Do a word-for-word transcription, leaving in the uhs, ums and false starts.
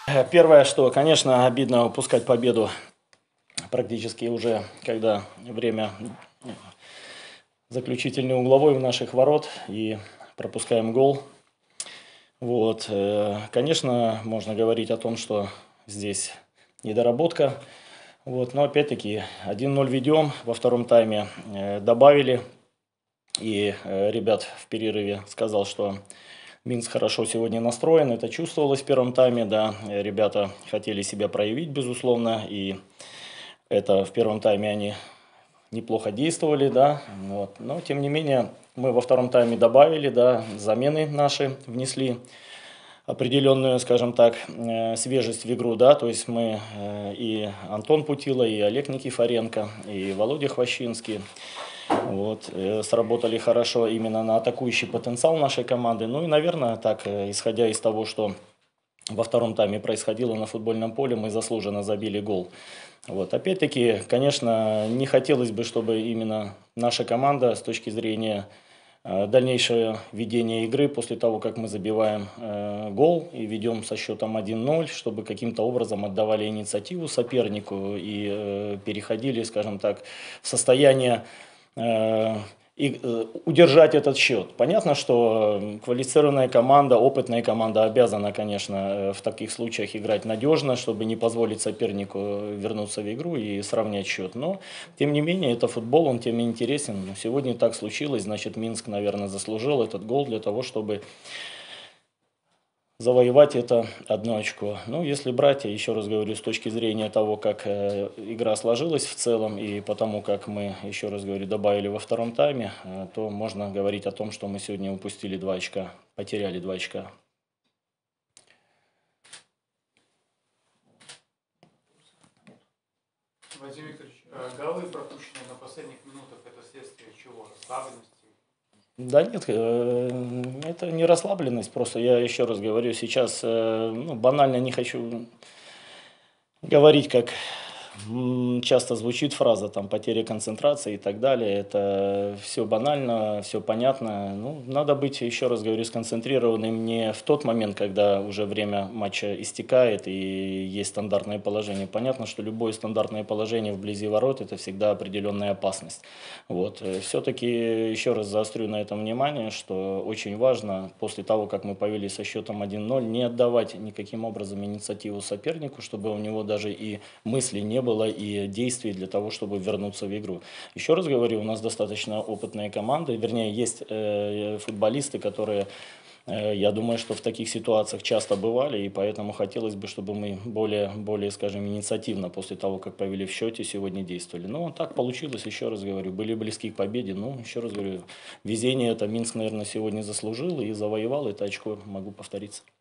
Первое, что, конечно, обидно упускать победу практически уже, когда время заключительный угловой в наших ворот и пропускаем гол. Вот. Конечно, можно говорить о том, что здесь недоработка. Вот. Но опять-таки один ноль ведем, во втором тайме добавили. И ребят в перерыве сказал, что Минск хорошо сегодня настроен, это чувствовалось в первом тайме, да, ребята хотели себя проявить, безусловно, и это в первом тайме они неплохо действовали, да, вот. Но тем не менее мы во втором тайме добавили, да, замены наши внесли определенную, скажем так, свежесть в игру, да, то есть мы и Антон Путила, и Олег Никифоренко, и Володя Хвощинский. Вот, сработали хорошо именно на атакующий потенциал нашей команды. Ну и, наверное, так, исходя из того, что во втором тайме происходило на футбольном поле, мы заслуженно забили гол. Вот, опять-таки, конечно, не хотелось бы, чтобы именно наша команда с точки зрения дальнейшего ведения игры, после того, как мы забиваем э, гол и ведем со счетом один ноль, чтобы каким-то образом отдавали инициативу сопернику и э, переходили, скажем так, в состояние и удержать этот счет. Понятно, что квалифицированная команда, опытная команда обязана, конечно, в таких случаях играть надежно, чтобы не позволить сопернику вернуться в игру и сравнять счет. Но, тем не менее, это футбол, он тем и интересен. Сегодня так случилось, значит, Минск, наверное, заслужил этот гол для того, чтобы завоевать это одно очко. Ну, если брать, я еще раз говорю, с точки зрения того, как э, игра сложилась в целом, и потому как мы, еще раз говорю, добавили во втором тайме, э, то можно говорить о том, что мы сегодня упустили два очка, потеряли два очка. Владимир Викторович, голы, пропущенные на последних минутах, это следствие чего? Расслабленности? Да нет, это не расслабленность, просто я еще раз говорю, сейчас ну, банально не хочу говорить, как часто звучит фраза, там, потеря концентрации и так далее, это все банально, все понятно. Ну, надо быть, еще раз говорю, сконцентрированным не в тот момент, когда уже время матча истекает и есть стандартное положение. Понятно, что любое стандартное положение вблизи ворот – это всегда определенная опасность. Вот. Все-таки еще раз заострю на этом внимание, что очень важно после того, как мы повели со счетом один ноль, не отдавать никаким образом инициативу сопернику, чтобы у него даже и мысли не было, было и действий для того, чтобы вернуться в игру. Еще раз говорю, у нас достаточно опытная команда, вернее, есть э, футболисты, которые, э, я думаю, что в таких ситуациях часто бывали, и поэтому хотелось бы, чтобы мы более, более, скажем, инициативно после того, как повели в счете, сегодня действовали. Но так получилось, еще раз говорю, были близки к победе, но, еще раз говорю, везение это Минск, наверное, сегодня заслужил и завоевал это очко, могу повториться.